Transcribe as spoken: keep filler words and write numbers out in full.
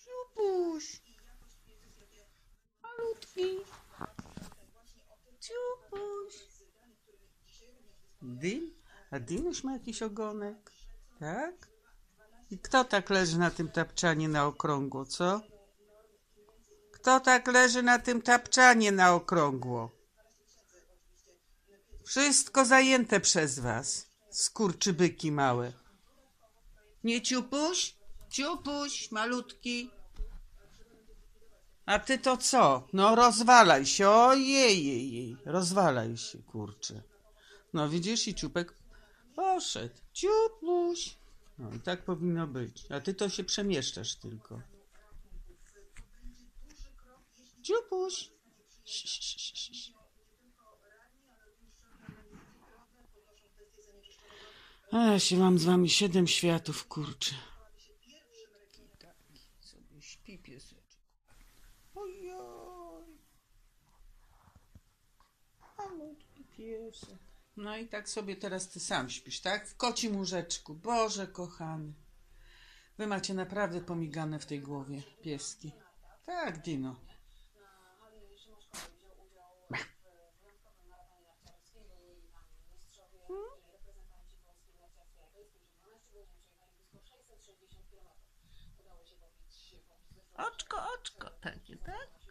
Ciupuś. Malutki. Ciupuś. Dym? A Dymuś ma jakiś ogonek? Tak? I kto tak leży na tym tapczanie na okrągło, co? Kto tak leży na tym tapczanie na okrągło? Wszystko zajęte przez was. Skurczybyki małe. Nie ciupuś? Ciupuś, malutki. A ty to co? No rozwalaj się, ojej, jej, jej. Rozwalaj się, kurczę. No widzisz, i ciupek poszedł. Ciupuś. No i tak powinno być. A ty to się przemieszczasz tylko. Ciupuś. A ja się mam z wami siedem światów, kurczę. Taki sobie śpi pieseczek. Ojoj. Malutki piesek. No i tak sobie teraz ty sam śpisz, tak? W kocim łóżeczku. Boże kochany. Wy macie naprawdę pomigane w tej głowie, pieski. Tak, Dino. Oczko, oczko, takie, tak?